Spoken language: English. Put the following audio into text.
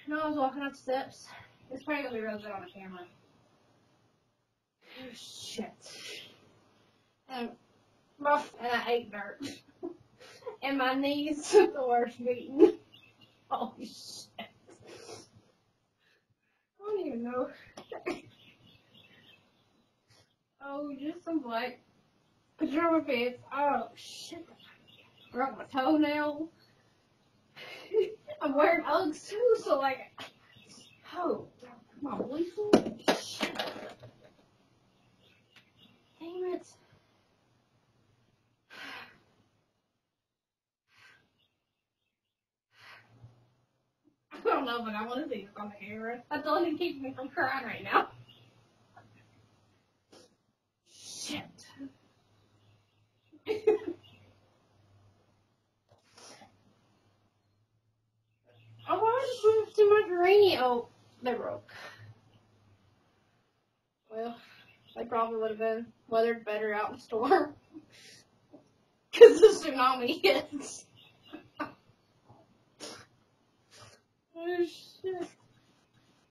No, I was walking up the steps. It's probably gonna be really good on the camera. Oh, shit. And I ate dirt. And my knees took the worst beating. Holy shit. I don't even know. Oh, just some black pajama pants. Oh, shit. Broke my toenail. I'm wearing Uggs too, so like, oh, my boyfriend. Shit. Damn it. I don't know, but I want to see this on the camera. That's the only thing keeping me from crying right now. Shit. Oh, I just moved too much rainy. Oh, they broke. Well, they probably would have been weathered better out in the storm. Because the tsunami hits. Oh, shit.